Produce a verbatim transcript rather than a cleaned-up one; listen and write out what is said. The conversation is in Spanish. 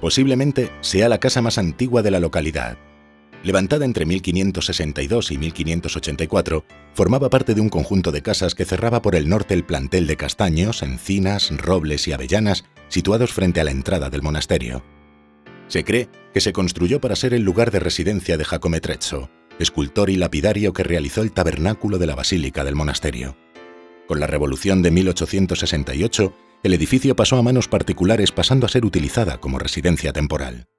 Posiblemente sea la casa más antigua de la localidad. Levantada entre mil quinientos sesenta y dos y mil quinientos ochenta y cuatro, formaba parte de un conjunto de casas que cerraba por el norte el plantel de castaños, encinas, robles y avellanas situados frente a la entrada del monasterio. Se cree que se construyó para ser el lugar de residencia de Jacome Trezzo, escultor y lapidario que realizó el tabernáculo de la basílica del monasterio. Con la Revolución de mil ochocientos sesenta y ocho, el edificio pasó a manos particulares, pasando a ser utilizada como residencia temporal.